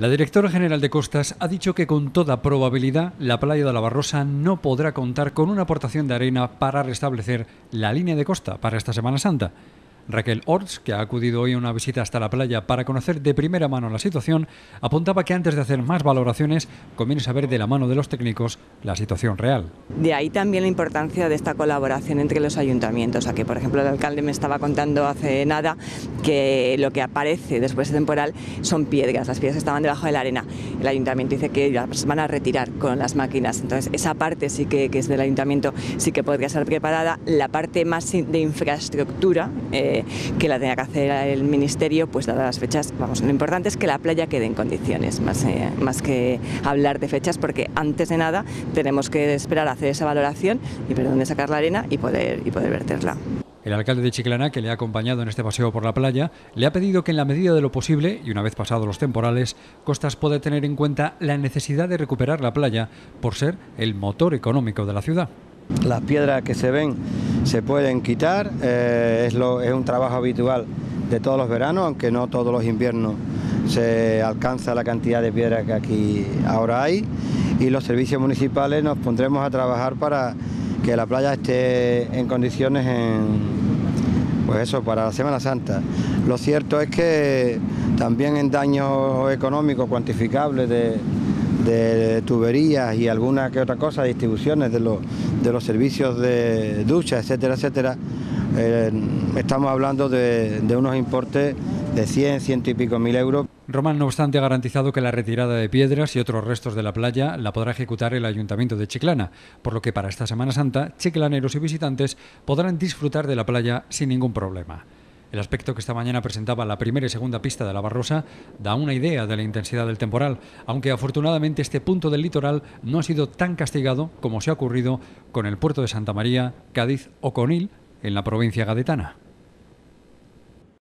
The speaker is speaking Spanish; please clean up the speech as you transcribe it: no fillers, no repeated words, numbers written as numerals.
La directora general de Costas ha dicho que con toda probabilidad la playa de la Barrosa no podrá contar con una aportación de arena para restablecer la línea de costa para esta Semana Santa. Raquel Orts, que ha acudido hoy a una visita hasta la playa para conocer de primera mano la situación, apuntaba que antes de hacer más valoraciones conviene saber de la mano de los técnicos la situación real. De ahí también la importancia de esta colaboración entre los ayuntamientos, a que por ejemplo el alcalde me estaba contando hace nada que lo que aparece después de temporal son piedras, las piedras estaban debajo de la arena. El ayuntamiento dice que las van a retirar con las máquinas, entonces esa parte sí que es del ayuntamiento, sí que podría ser preparada. La parte más de infraestructura, que la tenga que hacer el ministerio, pues dadas las fechas, vamos, lo importante es que la playa quede en condiciones, más que hablar de fechas, porque antes de nada tenemos que esperar a hacer esa valoración y ver dónde sacar la arena y poder verterla. El alcalde de Chiclana, que le ha acompañado en este paseo por la playa, le ha pedido que en la medida de lo posible, y una vez pasados los temporales, Costas pueda tener en cuenta la necesidad de recuperar la playa por ser el motor económico de la ciudad. Las piedras que se ven se pueden quitar, es un trabajo habitual de todos los veranos, aunque no todos los inviernos se alcanza la cantidad de piedras que aquí ahora hay, y los servicios municipales nos pondremos a trabajar para que la playa esté en condiciones para la Semana Santa. Lo cierto es que también en daños económicos cuantificables de tuberías y alguna que otra cosa, distribuciones de los servicios de ducha, etcétera, etcétera, estamos hablando de unos importes de 100 y pico mil euros. Román, no obstante, ha garantizado que la retirada de piedras y otros restos de la playa la podrá ejecutar el Ayuntamiento de Chiclana, por lo que para esta Semana Santa, chiclaneros y visitantes podrán disfrutar de la playa sin ningún problema. El aspecto que esta mañana presentaba la primera y segunda pista de la Barrosa da una idea de la intensidad del temporal, aunque afortunadamente este punto del litoral no ha sido tan castigado como se ha ocurrido con el puerto de Santa María, Cádiz o Conil en la provincia gaditana.